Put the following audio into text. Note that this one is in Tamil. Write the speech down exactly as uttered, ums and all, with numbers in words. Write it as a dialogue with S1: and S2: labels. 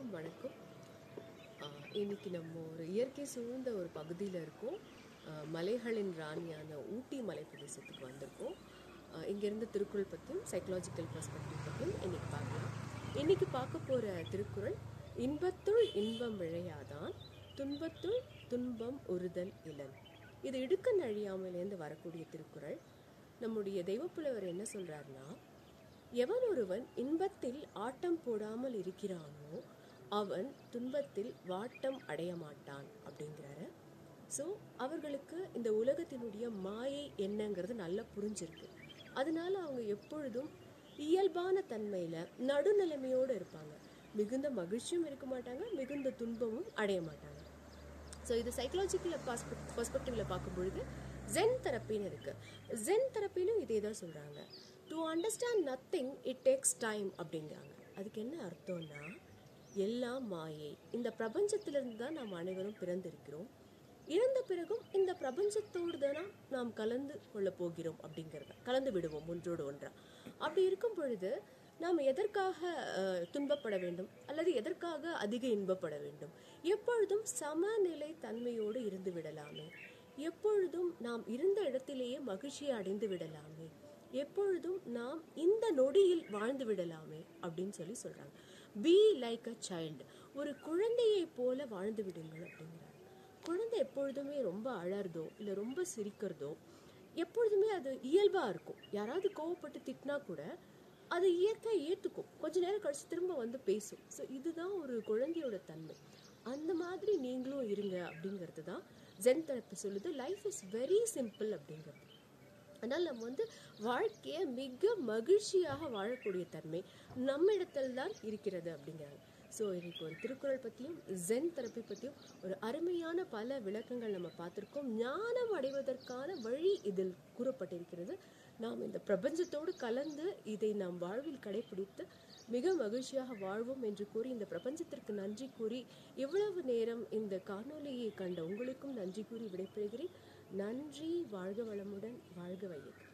S1: அனைவருக்கும் வணக்கம். இன்னைக்கு நம்ம ஒரு இயற்கை சூழ்ந்த ஒரு பகுதியில் இருக்கோம். மலைகளின் ராணியான ஊட்டி மலை பிரதேசத்துக்கு வந்திருக்கோம். இங்கேருந்து திருக்குறள் பற்றியும் சைக்கலாஜிக்கல் பெர்ஸ்பெக்டிவ் பற்றியும் இன்னைக்கு பார்க்கலாம். இன்னைக்கு பார்க்க போகிற திருக்குறள், இன்பத்துள் இன்பம் விழையாதான் துன்பத்துள் துன்பம் உறுதல் இலன். இது இடுக்கண் அழியாமலேருந்து வரக்கூடிய திருக்குறள். நம்முடைய தெய்வப்புலவர் என்ன சொல்றாருன்னா, எவன் ஒருவன் இன்பத்தில் ஆட்டம் போடாமல் இருக்கிறானோ அவன் துன்பத்தில் வாட்டம் அடைய மாட்டான் அப்படிங்கிறாரு. ஸோ அவர்களுக்கு இந்த உலகத்தினுடைய மாயை என்னங்கிறது நல்லா புரிஞ்சிருக்கு. அதனால அவங்க எப்பொழுதும் இயல்பான தன்மையில நடுநிலைமையோடு இருப்பாங்க. மிகுந்த மகிழ்ச்சியும் இருக்க மாட்டாங்க, மிகுந்த துன்பமும் அடைய மாட்டாங்க. ஸோ இது சைக்கலாஜிக்கல் பெர்ஸ்பெக்டிவ்ல பார்க்கும் பொழுது ஜென் தெரப்பின்னு இருக்கு. ஜென் தெரப்பிலும் இதே தான் சொல்றாங்க. To understand nothing it takes time அப்படிங்கிறாங்க. அதுக்கு என்ன அர்த்தம்னா, எல்லாம் மாயை. இந்த பிரபஞ்சத்திலிருந்து தான் நாம் அனைவரும் பிறந்திருக்கிறோம். இறந்த பிறகும் இந்த பிரபஞ்சத்தோடு தானே நாம் கலந்து கொள்ள போகிறோம் அப்படிங்கிறத கலந்து விடுவோம் ஒன்றோடு ஒன்றா. அப்படி இருக்கும் பொழுது நாம் எதற்காக துன்பப்பட வேண்டும் அல்லது எதற்காக அதிக இன்பப்பட வேண்டும்? எப்பொழுதும் சமநிலை தன்மையோடு இருந்து விடலாமே. எப்பொழுதும் நாம் இருந்த இடத்திலேயே மகிழ்ச்சியை அடைந்து விடலாமே. எப்பொழுதும் நாம் இந்த நொடியில் வாழ்ந்து விடலாமே அப்படின்னு சொல்லி சொல்றாங்க. பி லைக் அ சைல்டு, ஒரு குழந்தையை போல வாழ்ந்து விடுங்கள் அப்படிங்கிறாங்க. குழந்தை எப்பொழுதுமே ரொம்ப அழறதோ இல்லை ரொம்ப சிரிக்கிறதோ எப்பொழுதுமே அது இயல்பா இருக்கும். யாராவது கோவப்பட்டு திட்டினா கூட அது இயற்கை ஏற்றுக்கும். கொஞ்ச நேரம் கழிச்சு திரும்ப வந்து பேசும். ஸோ இதுதான் ஒரு குழந்தையோட தன்மை. அந்த மாதிரி நீங்களும் இருங்க அப்படிங்கிறது தான் ஜென் தெரப்பி சொல்லுது. லைஃப் இஸ் வெரி சிம்பிள் அப்படிங்கிறது. அதனால் நம்ம வந்து வாழ்க்கையை மிக மகிழ்ச்சியாக வாழக்கூடிய தன்மை நம்ம இடத்துல தான் இருக்கிறது அப்படிங்கிறாங்க. ஸோ இன்னைக்கு ஒரு திருக்குறள் பற்றியும் ஜென் தெரப்பி பற்றியும் ஒரு அருமையான பல விளக்கங்கள் நம்ம பார்த்துருக்கோம். ஞானம் அடைவதற்கான வழி இதில் கூறப்பட்டிருக்கிறது. நாம் இந்த பிரபஞ்சத்தோடு கலந்து இதை நாம் வாழ்வில் கடைபிடித்து மிக மகிழ்ச்சியாக வாழ்வோம் என்று கூறி இந்த பிரபஞ்சத்திற்கு நன்றி கூறி இவ்வளவு நேரம் இந்த காணொலியை கண்ட உங்களுக்கும் நன்றி கூறி விடைபெறுகிறேன். நன்றி. வாழ்க வளமுடன், வாழ்க வையகம்.